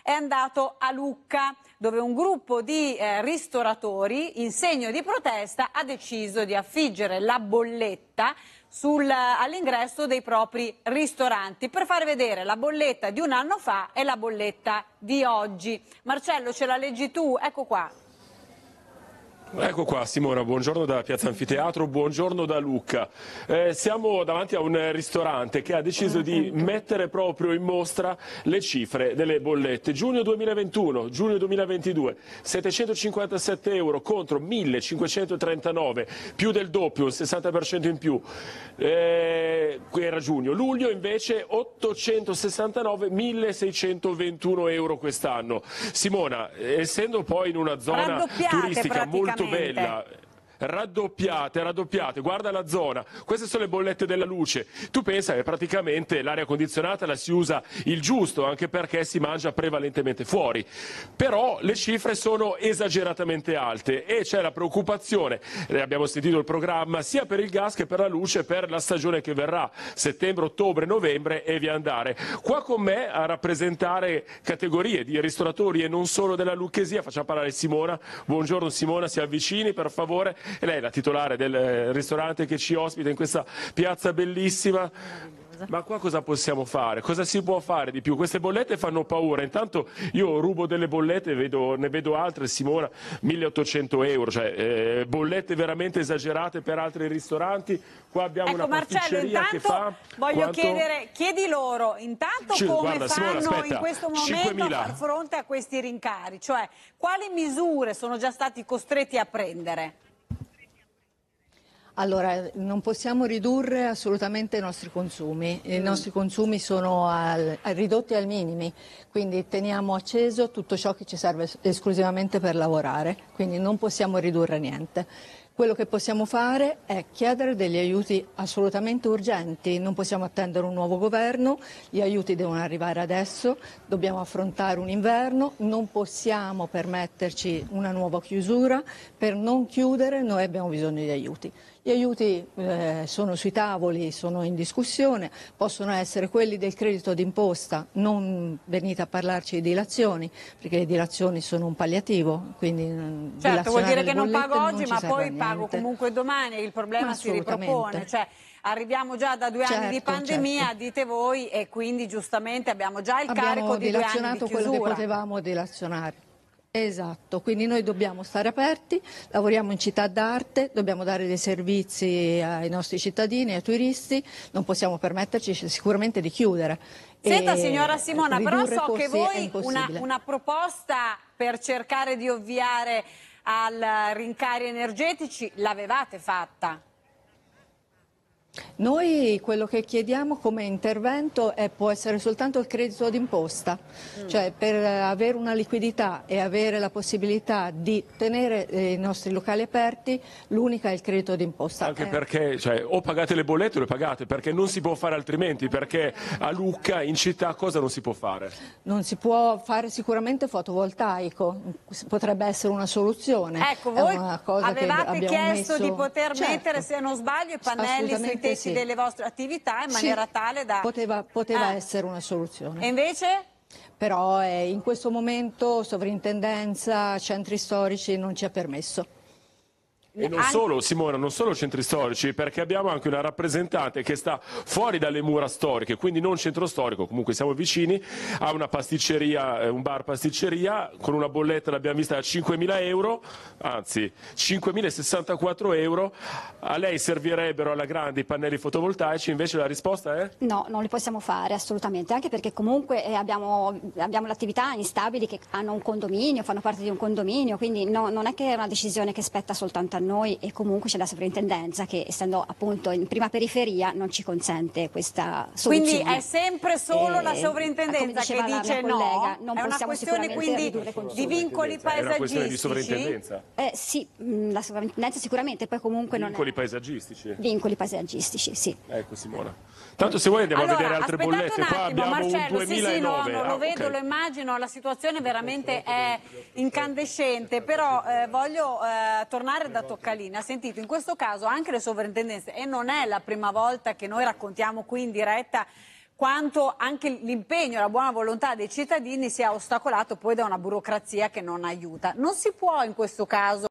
è andato a Lucca, dove un gruppo di ristoratori in segno di protesta ha deciso di affiggere la bolletta all'ingresso dei propri ristoranti per far vedere la bolletta di un anno fa e la bolletta di oggi. Marcello, ce la leggi tu? Ecco qua. Ecco qua Simona, buongiorno da Piazza Anfiteatro, buongiorno da Lucca. Siamo davanti a un ristorante che ha deciso di mettere proprio in mostra le cifre delle bollette. Giugno 2021, giugno 2022, 757 euro contro 1539, più del doppio, il 60% in più. Qui era giugno. Luglio invece 869, 1621 euro quest'anno. Simona, essendo poi in una zona turistica molto bella, raddoppiate, guarda la zona, queste sono le bollette della luce, tu pensa che praticamente l'aria condizionata la si usa il giusto, anche perché si mangia prevalentemente fuori, però le cifre sono esageratamente alte e c'è la preoccupazione, abbiamo sentito il programma, sia per il gas che per la luce per la stagione che verrà, settembre, ottobre, novembre e via andare. Qua con me a rappresentare categorie di ristoratori e non solo della Lucchesia, facciamo parlare Simona. Buongiorno Simona, si avvicini per favore. E lei è la titolare del ristorante che ci ospita in questa piazza bellissima. Ma qua cosa possiamo fare? Cosa si può fare di più? Queste bollette fanno paura. Intanto io rubo delle bollette, ne vedo altre, Simona, 1800 euro, cioè bollette veramente esagerate per altri ristoranti. Qua abbiamo una pasticceria che fa... Voglio chiedere, chiedi loro intanto come fanno Simona, in questo momento a far fronte a questi rincari, cioè quali misure sono già stati costretti a prendere? Allora, non possiamo ridurre assolutamente i nostri consumi. I nostri consumi sono ridotti ai minimi, quindi teniamo acceso tutto ciò che ci serve esclusivamente per lavorare, quindi non possiamo ridurre niente. Quello che possiamo fare è chiedere degli aiuti assolutamente urgenti, non possiamo attendere un nuovo governo, gli aiuti devono arrivare adesso, dobbiamo affrontare un inverno, non possiamo permetterci una nuova chiusura, per non chiudere noi abbiamo bisogno di aiuti. Gli aiuti sono sui tavoli, sono in discussione, possono essere quelli del credito d'imposta, non venite a parlarci di dilazioni, perché le dilazioni sono un palliativo, quindi certo, vuol dire che non pago oggi ma poi pago comunque domani, il problema si ripropone, cioè arriviamo già da 2 anni di pandemia, dite voi, e quindi giustamente abbiamo già il carico di 2 anni di chiusura. Abbiamo dilazionato quello che potevamo dilazionare. Esatto, quindi noi dobbiamo stare aperti, lavoriamo in città d'arte, dobbiamo dare dei servizi ai nostri cittadini, ai turisti, non possiamo permetterci sicuramente di chiudere. Senta signora Simona, però so che voi una proposta per cercare di ovviare ai rincari energetici l'avevate fatta. Noi quello che chiediamo come intervento può essere soltanto il credito d'imposta, cioè per avere una liquidità e avere la possibilità di tenere i nostri locali aperti, l'unica è il credito d'imposta. Anche perché o pagate le bollette o le pagate, perché non si può fare altrimenti, perché a Lucca in città cosa non si può fare? Non si può fare sicuramente fotovoltaico, potrebbe essere una soluzione. Ecco, voi avevate chiesto di poter mettere, se non sbaglio, i pannelli sui tetti delle vostre attività in maniera tale da... Poteva essere una soluzione. E invece? Però in questo momento sovrintendenza, centri storici non ci ha permesso. E non solo, Simona, non solo centri storici, perché abbiamo anche una rappresentante che sta fuori dalle mura storiche, quindi non centro storico, comunque siamo vicini, ha una pasticceria, un bar pasticceria, con una bolletta l'abbiamo vista da 5.000 euro, anzi 5.064 euro, a lei servirebbero alla grande i pannelli fotovoltaici, invece la risposta è? No, non li possiamo fare assolutamente, anche perché comunque abbiamo l'attività instabili che hanno un condominio, fanno parte di un condominio, quindi non è che è una decisione che spetta soltanto a noi, e comunque c'è la sovrintendenza che, essendo appunto in prima periferia, non ci consente questa soluzione. Quindi è sempre solo la sovrintendenza che dice no? Non è una questione quindi di vincoli paesaggistici? È una questione di sovrintendenza? Sì, la sovrintendenza sicuramente, poi comunque vincoli paesaggistici? Vincoli paesaggistici, sì. Ecco Simona. Tanto se vuoi andiamo a vedere altre bollette, qua abbiamo Marcello, un 2009. No, lo vedo, lo immagino, la situazione veramente è incandescente, però voglio tornare da Toccalina. Sentito, in questo caso anche le sovrintendenze, e non è la prima volta che noi raccontiamo qui in diretta quanto anche l'impegno e la buona volontà dei cittadini sia ostacolato poi da una burocrazia che non aiuta. Non si può in questo caso